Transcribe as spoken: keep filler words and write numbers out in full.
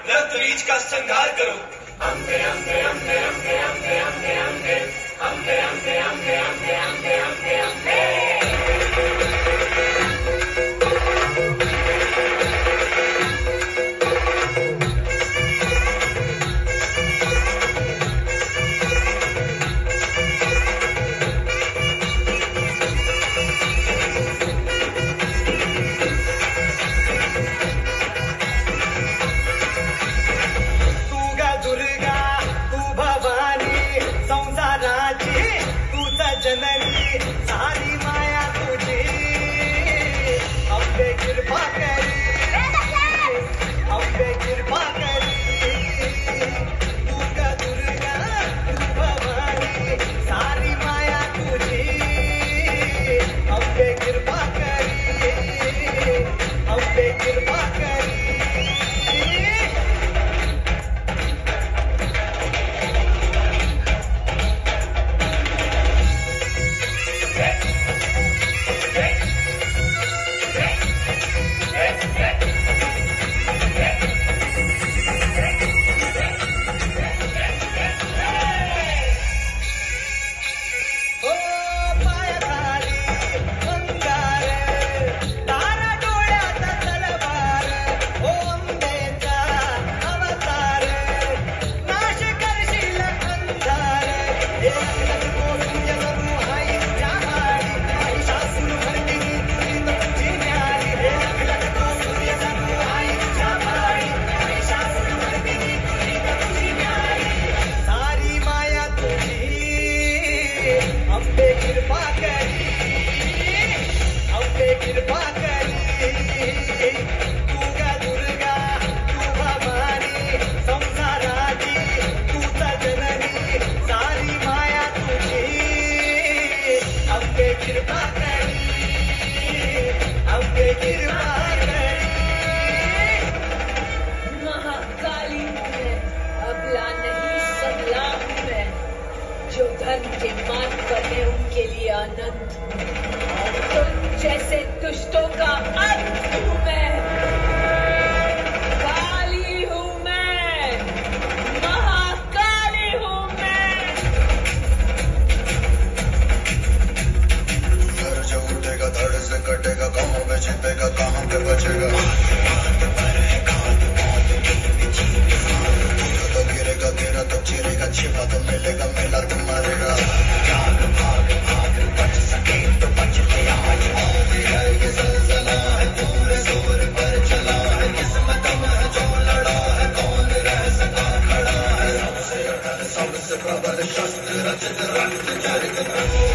रक्त रीछ का संहार करो। अम्बे अम्बे अम्बे अम्बे अम्बे अम्बे अम्बे अम्बे अम्बे अम्बे अम्बे अम्बे अम्बे अम्बे के मार्ग पर है उनके लिए आनंद, और तुम जैसे दुष्टों का अंत हूँ मैं। काली हूँ मैं, महाकाली हूँ मैं। घर जो उठेगा धड़ से कटेगा, कहाँ पे छिपेगा कहाँ पे बचेगा। तो गिरेगा गिरा तो चिरेगा, छिपा तो मिलेगा मिला तो मरेगा। भाग भाग भाग बच सके तो बच ले आज, भी है ये ज़लज़ला है पूरे जोर पर चला है। किस्मत में जो लड़ा है कौन रह सका खड़ा है। सबसे अटल सबसे प्रबल शस्त्र रचित रक्त चरित